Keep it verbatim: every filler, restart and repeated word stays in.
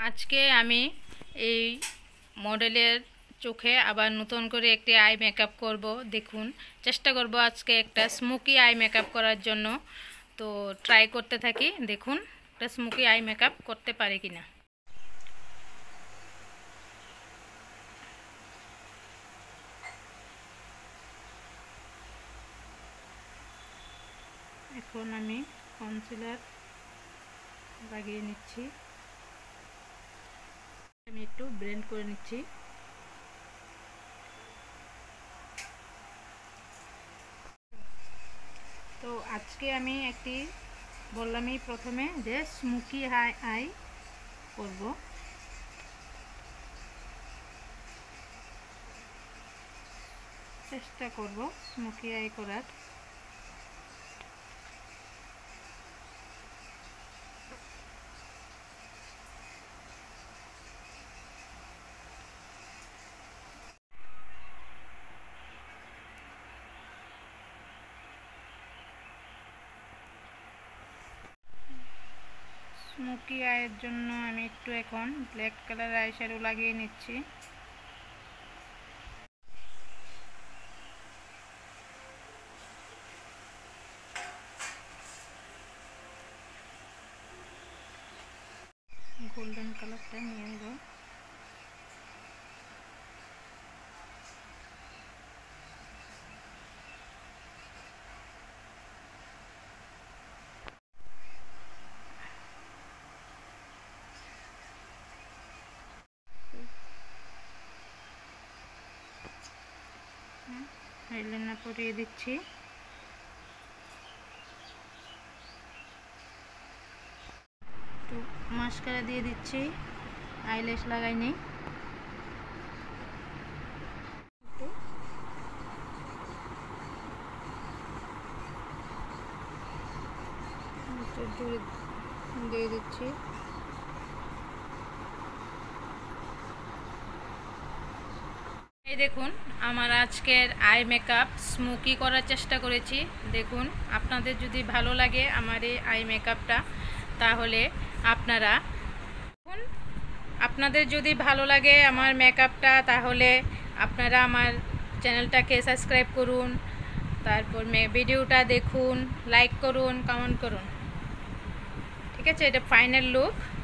আজকে আমি এই মডেলের চোখে আবার নতুন করে একটি আই মেকআপ করব। দেখুন, চেষ্টা করব আজকে একটা স্মোকি আই মেকআপ করার জন্য। তো ট্রাই করতে থাকি, দেখুন একটা স্মোকি আই মেকআপ করতে পারি কিনা। এখন আমি কনসিলার লাগিয়ে নিচ্ছি, আমি একটু ব্লেন্ড করে নিচ্ছি। তো আজকে আমি একটি বললামই প্রথমে যে স্মোকি আই আই করব। চেষ্টা করব স্মোকি আই করার। স্মোকি আইয়ের জন্য আমি একটু এখন ব্ল্যাক কালার আই শ্যাডো লাগিয়ে নিচ্ছি। গোল্ডেন কালারটা নিয়ে নেব। আইলাইনার পরিয়ে দিচ্ছি। একটু মাস্কারা দিয়ে দিচ্ছি, আইল্যাশ লাগাইনি। দিয়ে দিচ্ছি। এই দেখুন, আমার আজকের আই মেকআপ স্মোকি করার চেষ্টা করেছি। দেখুন, আপনাদের যদি ভালো লাগে আমার এই আই মেকআপটা, তাহলে আপনারা আপনাদের যদি ভালো লাগে আমার মেকআপটা, তাহলে আপনারা আমার চ্যানেলটাকে সাবস্ক্রাইব করুন, তারপর ভিডিওটা দেখুন, লাইক করুন, কমেন্ট করুন। ঠিক আছে, এটা ফাইনাল লুক।